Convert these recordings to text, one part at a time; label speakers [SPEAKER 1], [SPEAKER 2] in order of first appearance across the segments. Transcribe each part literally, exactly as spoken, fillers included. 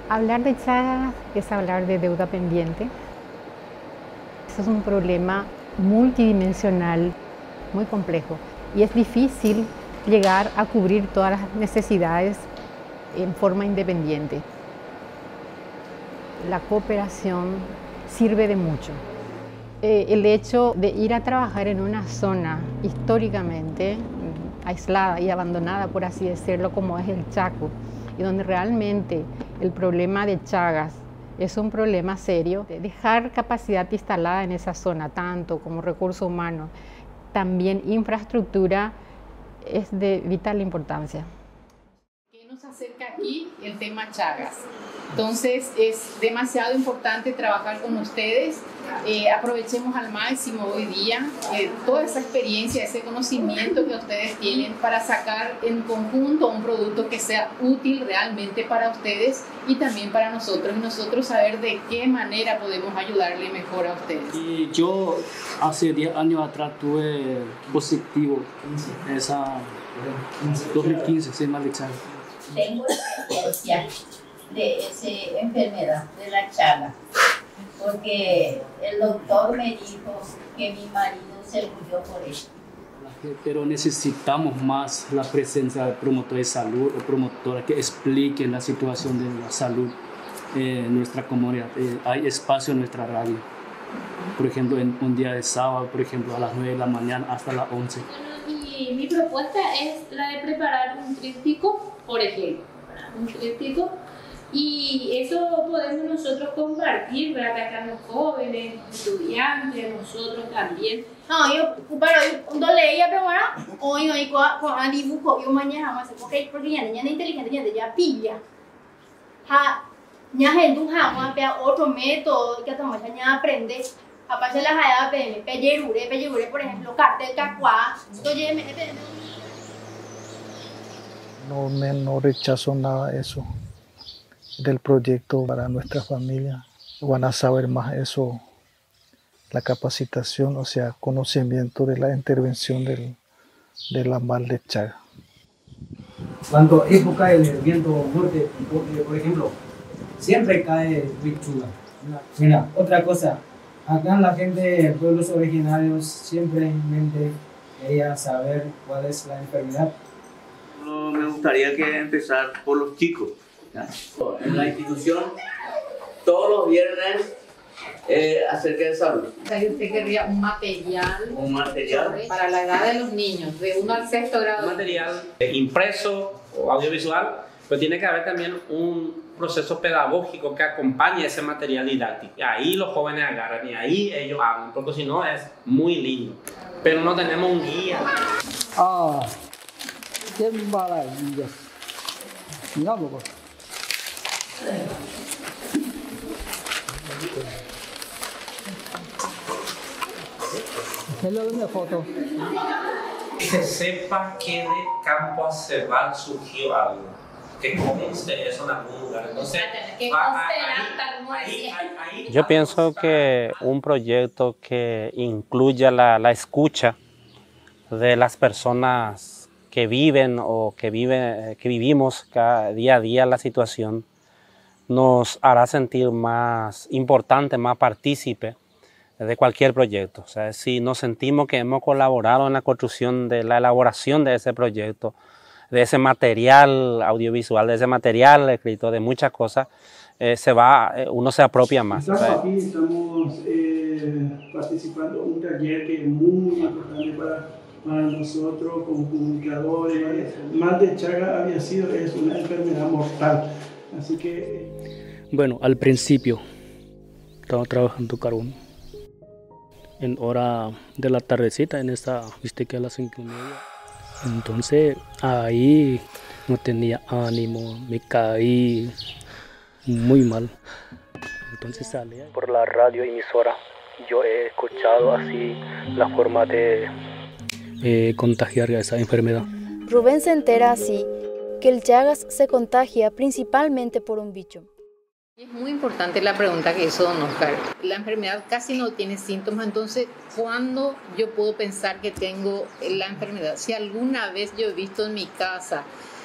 [SPEAKER 1] Hablar de Chagas es hablar de deuda pendiente. Eso es un problema multidimensional, muy complejo, y es difícil llegar a cubrir todas las necesidades en forma independiente. La cooperación sirve de mucho. Eh, el hecho de ir a trabajar en una zona históricamente mm, aislada y abandonada, por así decirlo, como es el Chaco, y donde realmente el problema de Chagas es un problema serio, de dejar capacidad instalada en esa zona, tanto como recurso humano, también infraestructura, es de vital importancia.
[SPEAKER 2] ¿Qué nos acerca aquí? El tema Chagas. Entonces es demasiado importante trabajar con ustedes. Eh, aprovechemos al máximo hoy día eh, toda esa experiencia, ese conocimiento que ustedes tienen para sacar en conjunto un producto que sea útil realmente para ustedes y también para nosotros, y nosotros saber de qué manera podemos ayudarle mejor a ustedes.
[SPEAKER 3] Y yo hace diez años atrás tuve positivo, esa dos mil quince, se llama Chagas.
[SPEAKER 4] Tengo experiencia de esa enfermedad, de la Chaga, porque el doctor me dijo que mi marido se murió por eso.
[SPEAKER 3] Pero necesitamos más la presencia de promotores de salud o promotoras que expliquen la situación de la salud en nuestra comunidad. Eh, hay espacio en nuestra radio. Por ejemplo, en un día de sábado, por ejemplo, a las nueve de la mañana hasta las once.
[SPEAKER 5] Y mi propuesta es la de preparar un tríptico, por ejemplo, un tríptico, y eso podemos nosotros compartir, ¿verdad? Que acá los jóvenes, estudiantes, nosotros también.
[SPEAKER 6] No, yo, pero cuando leía, pero ahora, hoy, hoy, con dibujo, yo mañana más, porque porque ya niña inteligente, ya ya pilla. Ha, ya gente un jamás, pero otro método que estamos ya aprende. Aparte la jaya, pe, pellerure, pellerure, por ejemplo, cartel cacuá, entonces me
[SPEAKER 7] No, me, no rechazo nada eso del proyecto para nuestra familia. Van a saber más eso, la capacitación, o sea, conocimiento de la intervención del, de la mal de Chaga.
[SPEAKER 8] Cuando época del viento norte, por ejemplo, siempre cae lechuga. Mira, otra cosa, acá la gente de pueblos originarios simplemente quería saber cuál es la enfermedad.
[SPEAKER 9] Me gustaría que empezar por los chicos. ¿Ya? En la institución, todos los viernes, eh, acerca de salud.
[SPEAKER 2] ¿Usted querría un material,
[SPEAKER 9] un material
[SPEAKER 2] para la edad de los niños, de uno al sexto grado?
[SPEAKER 10] Un material impreso o audiovisual, pero tiene que haber también un proceso pedagógico que acompañe ese material didáctico. Y ahí los jóvenes agarran y ahí ellos hablan, porque si no es muy lindo. Pero no tenemos un guía.
[SPEAKER 8] Ah. ¡Qué maravilla! Mira, loco. Hazle una foto.
[SPEAKER 10] Que se sepa que de Campo a Cerval surgió algo. Que conste eso en algún lugar. Entonces,
[SPEAKER 5] que
[SPEAKER 10] ahí, ahí, ahí,
[SPEAKER 11] yo pienso que un proyecto que incluya la, la escucha de las personas que viven o que, vive, que vivimos cada día a día la situación, nos hará sentir más importante, más partícipe de cualquier proyecto. O sea, si nos sentimos que hemos colaborado en la construcción de la elaboración de ese proyecto, de ese material audiovisual, de ese material escrito, de muchas cosas, eh, se va, eh, uno se apropia más.
[SPEAKER 12] Estamos aquí, estamos eh, participando en un taller que es muy importante para para nosotros como comunicadores. Mal de Chaga había sido es una enfermedad mortal, así que...
[SPEAKER 3] Bueno, al principio estaba trabajando carbón. En hora de la tardecita, en esta, viste que a las cinco y media. Entonces ahí no tenía ánimo, me caí muy mal. Entonces salí por la radio emisora. Yo he escuchado así la forma de Eh, contagiar esa enfermedad.
[SPEAKER 13] Rubén se entera así que el Chagas se contagia principalmente por un bicho.
[SPEAKER 2] Es muy importante la pregunta que hizo don Oscar. La enfermedad casi no tiene síntomas, entonces, ¿cuándo yo puedo pensar que tengo la enfermedad? Si alguna vez yo he visto en mi casa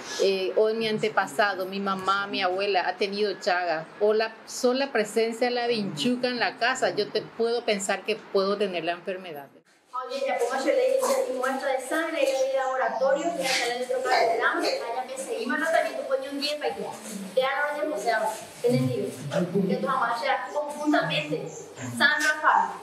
[SPEAKER 2] eh, o en mi antepasado, mi mamá, mi abuela ha tenido Chagas, o la sola presencia de la vinchuca en la casa, yo te puedo pensar que puedo tener la enfermedad.
[SPEAKER 6] Oye, ya pongo yo le hice muestra de sangre, y de laboratorio, y hasta el electrocardiograma, allá me seguimos el tratamiento, ponía un día para que te hagan lo que sea, ¿entendido? Que tu mamá sea conjuntamente, San Rafael.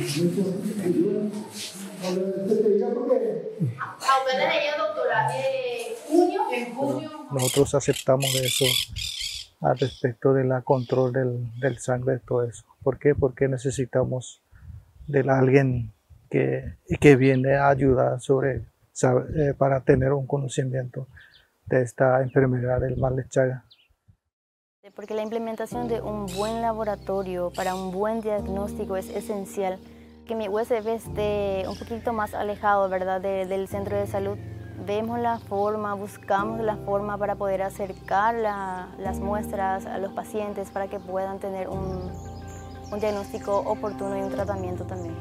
[SPEAKER 6] Apenas ella, doctora, de junio, en junio.
[SPEAKER 7] Nosotros aceptamos eso al respecto de la control del, del sangre, de todo eso. ¿Por qué? Porque necesitamos de alguien que, que viene a ayudar sobre, sabe, eh, para tener un conocimiento de esta enfermedad del mal de Chagas.
[SPEAKER 13] Porque la implementación de un buen laboratorio para un buen diagnóstico es esencial. Que mi U S B esté un poquito más alejado, ¿verdad?, de, del centro de salud. Vemos la forma, buscamos la forma para poder acercar la, las muestras a los pacientes para que puedan tener un, un diagnóstico oportuno y un tratamiento también.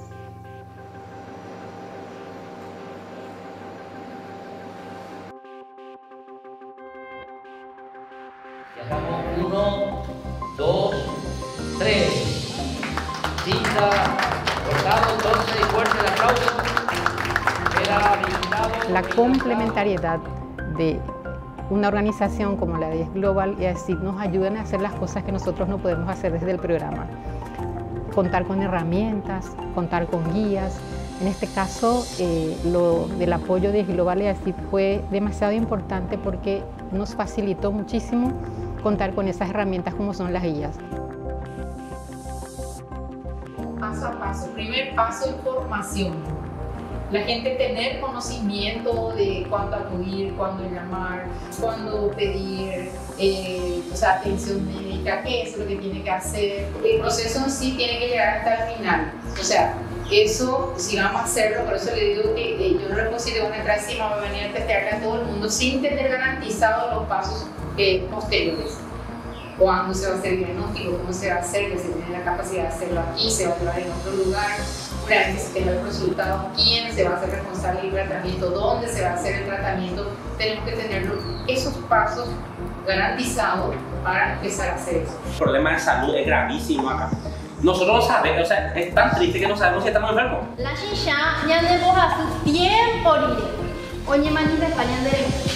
[SPEAKER 14] Dejamos uno, dos, tres. Cinta, cortado, entonces, y fuerte el aplauso. Queda habilitado.
[SPEAKER 1] La complementariedad de una organización como la de Global y así nos ayudan a hacer las cosas que nosotros no podemos hacer desde el programa. Contar con herramientas, contar con guías. En este caso, eh, lo del apoyo de Global y así fue demasiado importante porque nos facilitó muchísimo contar con esas herramientas como son las guías.
[SPEAKER 2] Paso a paso. Primer paso, información. La gente tener conocimiento de cuándo acudir, cuándo llamar, cuándo pedir eh, o sea, atención médica, qué es lo que tiene que hacer. El proceso en sí tiene que llegar hasta el final. O sea, eso, si vamos a hacerlo, por eso le digo que eh, yo no le considero una entrada encima, va a venir a testearle a todo el mundo sin tener garantizados los pasos eh, posteriores. Cuándo se va a hacer el diagnóstico, cómo se va a hacer, que se tiene la capacidad de hacerlo aquí, se va a llevar en otro lugar. Una vez que se tenga los resultados, quién se va a hacer responsable del tratamiento, dónde se va a hacer el tratamiento, tenemos que tener esos pasos garantizados para empezar a hacer eso.
[SPEAKER 10] El problema de salud es gravísimo acá. Nosotros no sabemos, o sea, es tan triste que no sabemos si estamos enfermos.
[SPEAKER 6] La chicha, ya de vos a su tiempo, oye, maní de España de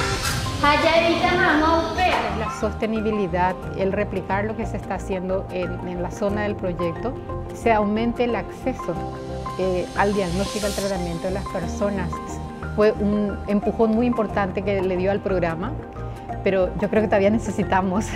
[SPEAKER 1] la sostenibilidad, el replicar lo que se está haciendo en, en la zona del proyecto, se aumente el acceso eh, al diagnóstico, al tratamiento de las personas. Fue un empujón muy importante que le dio al programa, pero yo creo que todavía necesitamos.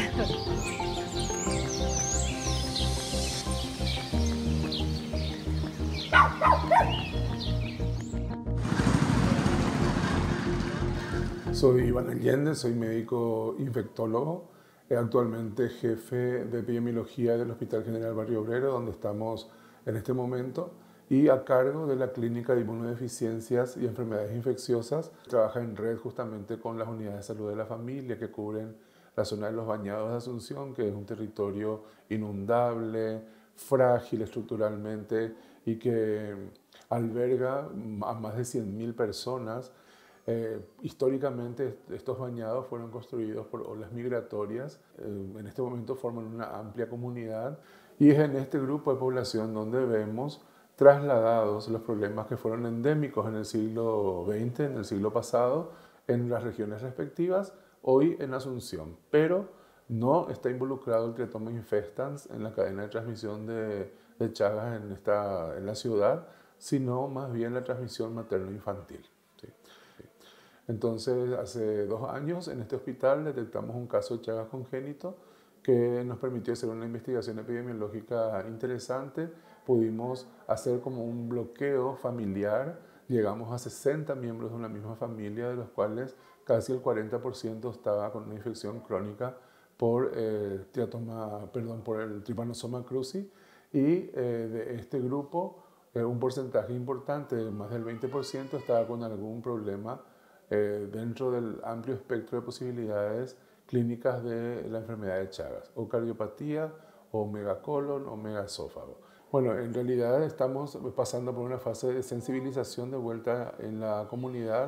[SPEAKER 15] Soy Iván Allende, soy médico infectólogo, actualmente jefe de epidemiología del Hospital General Barrio Obrero, donde estamos en este momento, y a cargo de la Clínica de Inmunodeficiencias y Enfermedades Infecciosas. Trabaja en red justamente con las unidades de salud de la familia que cubren la zona de los Bañados de Asunción, que es un territorio inundable, frágil estructuralmente y que alberga a más de cien mil personas. Eh, históricamente estos bañados fueron construidos por olas migratorias, eh, en este momento forman una amplia comunidad y es en este grupo de población donde vemos trasladados los problemas que fueron endémicos en el siglo veinte, en el siglo pasado, en las regiones respectivas, hoy en Asunción, pero no está involucrado el Triatoma infestans en la cadena de transmisión de, de Chagas en, esta, en la ciudad, sino más bien la transmisión materno-infantil. Entonces, hace dos años en este hospital detectamos un caso de Chagas congénito que nos permitió hacer una investigación epidemiológica interesante. Pudimos hacer como un bloqueo familiar. Llegamos a sesenta miembros de una misma familia, de los cuales casi el cuarenta por ciento estaba con una infección crónica por, eh, triatoma, perdón, por el Trypanosoma cruzi. Y eh, de este grupo, eh, un porcentaje importante, más del veinte por ciento, estaba con algún problema Eh, dentro del amplio espectro de posibilidades clínicas de la enfermedad de Chagas, o cardiopatía, o megacolon, o megaesófago. Bueno, en realidad estamos pasando por una fase de sensibilización de vuelta en la comunidad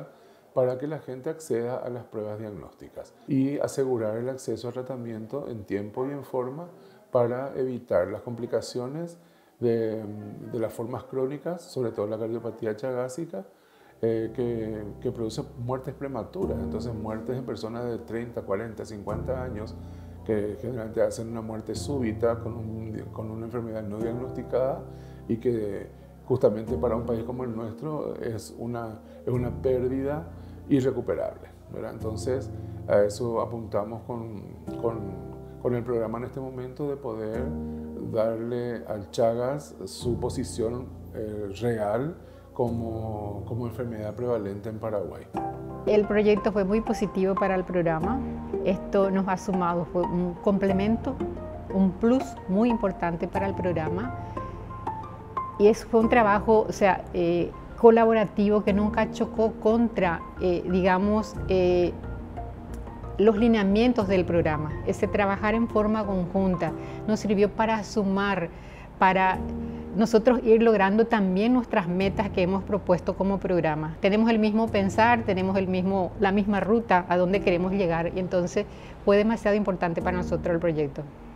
[SPEAKER 15] para que la gente acceda a las pruebas diagnósticas y asegurar el acceso al tratamiento en tiempo y en forma para evitar las complicaciones de, de las formas crónicas, sobre todo la cardiopatía chagásica, eh, que, que produce muertes prematuras, entonces muertes en personas de treinta, cuarenta, cincuenta años, que generalmente hacen una muerte súbita con, un, con una enfermedad no diagnosticada y que justamente para un país como el nuestro es una, es una pérdida irrecuperable, ¿verdad? Entonces a eso apuntamos con, con, con el programa en este momento, de poder darle al Chagas su posición eh, real como, como enfermedad prevalente en Paraguay.
[SPEAKER 1] El proyecto fue muy positivo para el programa. Esto nos ha sumado, fue un complemento, un plus muy importante para el programa. Y es, fue un trabajo, o sea, eh, colaborativo que nunca chocó contra, eh, digamos, eh, los lineamientos del programa. Ese trabajar en forma conjunta nos sirvió para sumar, para nosotros ir logrando también nuestras metas que hemos propuesto como programa. Tenemos el mismo pensar, tenemos el mismo, la misma ruta a donde queremos llegar, y entonces fue demasiado importante para nosotros el proyecto.